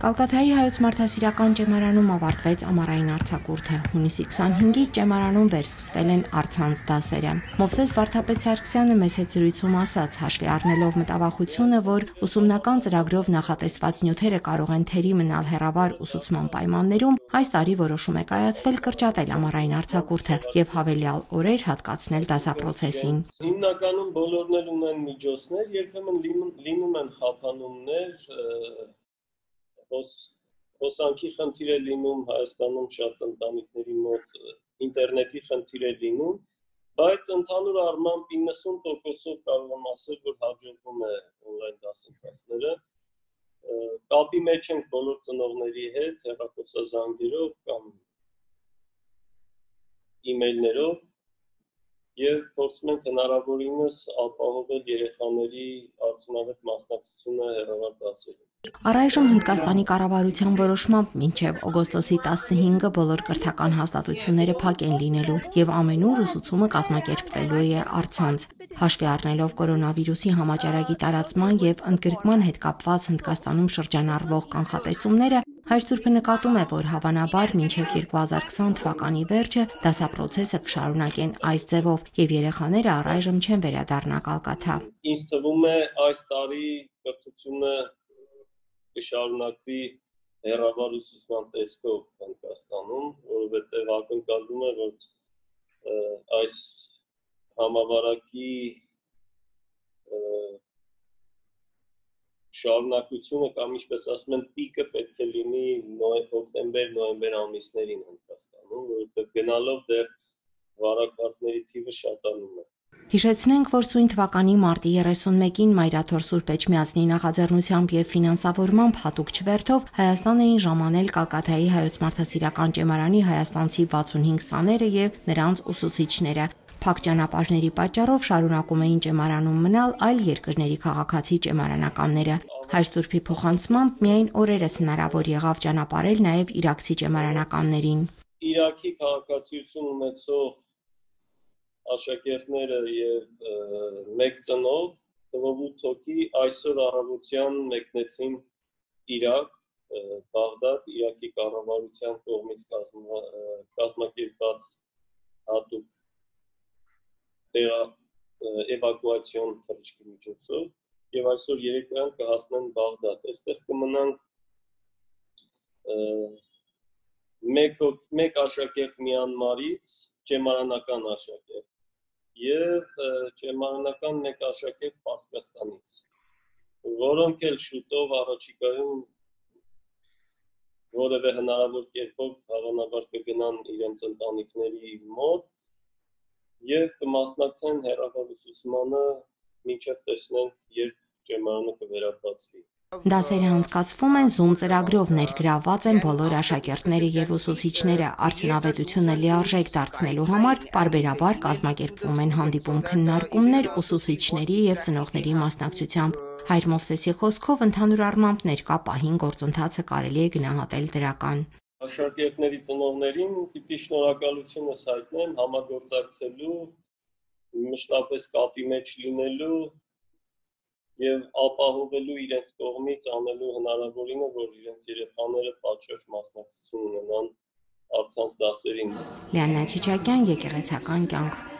Կալկաթայի հայոց մարդասիրական ճեմարանում ավարտվեց ամառային արձակուրդը։ Հունիսի 25-ից ճեմարանում վերսկսվել են առցանց դասերը։ Մովսես Վարդապետ Սարգսյանը մեծ զրույցում ասաց, հաշվի առնելով մտավախությունը, որ ուսումնական ծրագրով նախատեսված նյութերը կարող են թերի մնալ հեռավար ուսուցման պայմաններում, այս տարի որոշում է կայացվել կրճատել ամառային արձակուրդը եւ հավելյալ օրեր հատկացնել դասապրոցեսին։ Հիմնականում բոլորն էլ ունեն միջոցներ, երբեմն լինում են խափանումներ, հոսանքի խնդիր է լինում Հայաստանում շատ ընտանիքների մոտ, ինտերնետի խնդիր է լինում, բայց ընդհանուր առմամբ 90%-ով կարող եմ ասել, որ հաջողվում է օնլայն դասընթացները։ Կապի մեջ ենք բոլոր ծնողների հետ, հեռախոսազանգերով կամ email-ներով եւ փորձում ենք հնարավորինս ապահովել երեխաների արդյունավետ մասնակցությունը հեռավար դասերին։ Առայժմ Հնդկաստանի կառավարության որոշմամբ մինչև օգոստոսի 15-ը բոլոր կրթական հաստատությունները փակ են լինելու եւ ամենուր ուսուցումը կազմակերպվելու է առցանց։ Հաշվի առնելով կորոնավիրուսի համաճարակի տարածման եւ ընդգրկման հետ կապված Հնդկաստանում շրջանառվող կանխատեսումները, Հայ Սուրբը նկատում է, որ հավանաբար մինչև 2020 թվականի վերջը դասապրոցեսը կշարունակեն այս ձևով եւ երեխաները առայժմ չեն վերադառնա Կալկաթա։ Ինձ թվում է այս տարի կրթությունը կշարունակվի հեռավար ուսուցման տեսքով Հնդկաստանում, որովհետև ակնկալվում է, որ այս համավարակի շարունակությունը կամ ինչպես ասում են պիկը պետք է լինի հոկտեմբեր-նոյեմբեր ամիսներին Հնդկաստանում, որովհետև գնալով դեռ վարակվածների թիվը շատանում է։ Հիշեցնենք, որ սույն թվականի մարտի 31-ին Մայրաթոր Սուրբ Էջմիածնի նախաձեռնությամբ եւ ֆինանսավորմամբ հատուկ չվերթով Հայաստան էին ժամանել Կալկաթայի հայոց մարդասիրական ճեմարանի հայաստանցի 65 սաները եւ նրանց ուսուցիչները։ Փակ ճանապարհների պատճառով շարունակում էին ճեմարանում մնալ այլ երկրների քաղաքացի ճեմարանականները։ Հայ Սուրբի փոխանցմամբ միայն օրերս հնարավոր եղավ ճանապարհել նաեւ իրաքցի ճեմարանականներին։ Իրաքի քաղաքացիություն ունեցող աշակերտները եւ մեկ ծնող թվով 8 հոգի այսօր առավոտյան մեկնեցին Իրաք, Բաղդադ, Իրաքի կառավարության կողմից կազմակերպված հատուկ էվակուացիոն թռիչքի միջոցով եւ այսօր երեկոյան կհասնեն Բաղդադ։ Այստեղ կմնանք մեկ աշակերտ Մյանմարից, ճեմարանական աշակերտ եւ ճեմարանական մեկ աշակերտ Պարսկաստանից, որոնք էլ շուտով առաջիկայում որևէ հնարավոր կերպով հավանաբար կգնան իրենց ընտանիքների մոտ եւ կմասնակցեն հեռավար ուսուցմանը, մինչեւ տեսնենք, երբ ճեմարանը կվերաբացվի։ Դասերը անցկացվում են Zoom ծրագրով, ներգրավված են բոլոր աշակերտները եւ ուսուցիչները, արդյունավետությունը լիարժեք դարձնելու համար պարբերաբար կազմակերպվում են հանդիպում քննարկումներ ուսուցիչների եւ ծնողների մասնակցությամբ։ Հայր Մովսեսի խոսքով ընդհանուր առմամբ ներկա պահին գործընթացը կարելի է գնահատել դրական։ Աշակերտների ծնողներին պիտի շնորհակալությունս հայտնեմ համագործակցելու, մշտապես կապի մեջ լինելու եւ ապահովելու իրենց կողմից անելու հնարավորինը, որ իրենց երեխաները պատշաճ մասնակցություն ունենան առցանց դասերին։ Լիաննա Չիչակյան, Եկեղեցական կյանք։